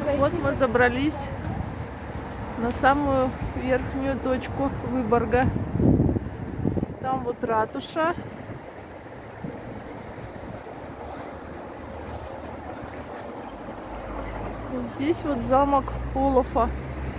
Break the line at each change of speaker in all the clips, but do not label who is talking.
Вот мы забрались на самую верхнюю точку Выборга. Там вот ратуша. Здесь вот замок Олафа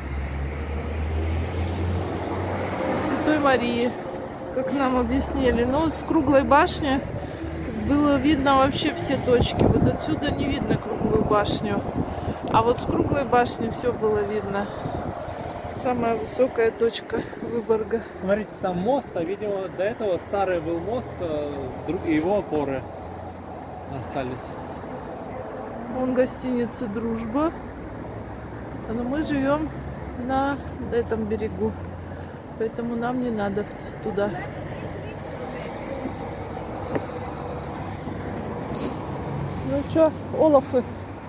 Святой Марии, как нам объяснили. Но с круглой башни было видно вообще все точки. Вот отсюда не видно круглую башню. А вот с круглой башни все было видно. Самая высокая точка Выборга.
Смотрите, там мост, а видимо до этого старый был мост, и его опоры остались.
Вон гостиница «Дружба». Но мы живем на этом берегу, поэтому нам не надо туда. Ну что, Олафы?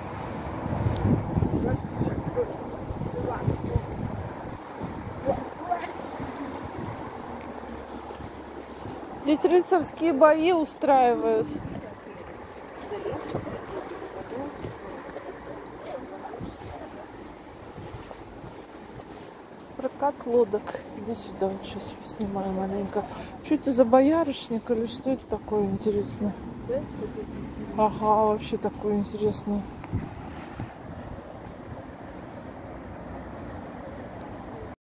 Здесь рыцарские бои устраивают. Прокат лодок. Иди сюда, вот сейчас снимаю маленько. Что это за боярышник или что это такое интересное? Ага, вообще такое интересное.